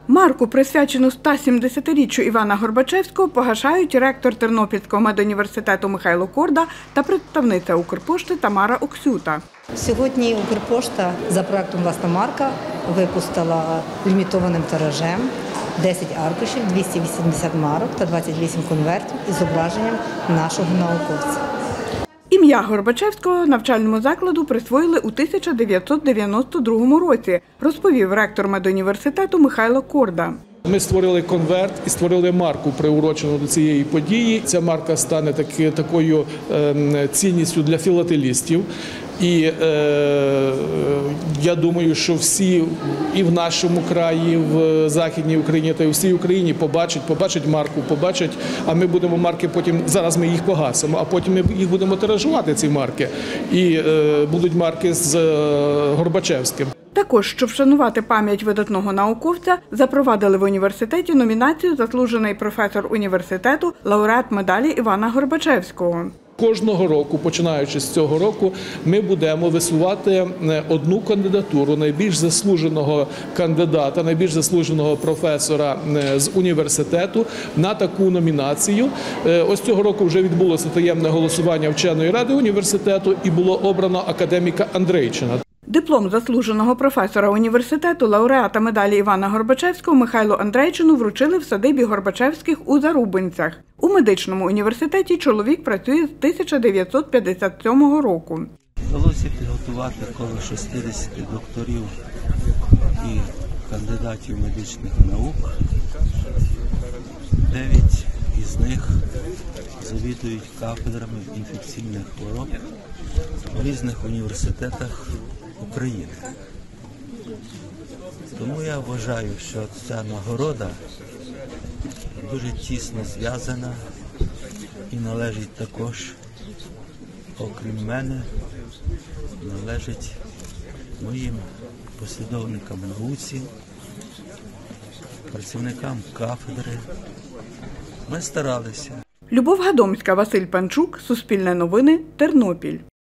Марку, присвячену 170-річчю Івана Горбачевського, погашають ректор Тернопільського медуніверситету Михайло Корда та представниця Укрпошти Тамара Оксюта. Сьогодні Укрпошта за проектом «Власна марка» випустила лімітованим тиражем 10 аркушів, 280 марок та 28 конвертів із зображенням нашого науковця. Ім'я Горбачевського навчальному закладу присвоїли у 1992 році, розповів ректор медуніверситету Михайло Корда. Ми створили конверт і створили марку, приурочену до цієї події. Ця марка стане такою цінністю для філателістів. І я думаю, що всі і в нашому краї, і в Західній Україні, та й у всій Україні побачать марку, а ми будемо марки потім, зараз ми їх погасимо, а потім ми їх будемо тиражувати, ці марки, і будуть марки з Горбачевським. Також, щоб вшанувати пам'ять видатного науковця, запровадили в університеті номінацію «Заслужений професор університету», лауреат медалі Івана Горбачевського. Кожного року, починаючи з цього року, ми будемо висувати одну кандидатуру найбільш заслуженого кандидата, найбільш заслуженого професора з університету на таку номінацію. Ось цього року вже відбулося таємне голосування вченої ради університету і було обрано академіка Андрейчина. Диплом заслуженого професора університету, лауреата медалі Івана Горбачевського Михайлу Андрейчину вручили в садибі Горбачевських у Зарубинцях. У медичному університеті чоловік працює з 1957 року. Вдалося підготувати коло 60 докторів і кандидатів медичних наук. 9 із них завідують кафедрами інфекційних хвороб в різних університетах України. Тому я вважаю, що ця нагорода дуже тісно зв'язана і належить також, окрім мене, належить моїм послідовникам науці, працівникам кафедри. Ми старалися. Любов Гадомська, Василь Панчук, Суспільне новини, Тернопіль.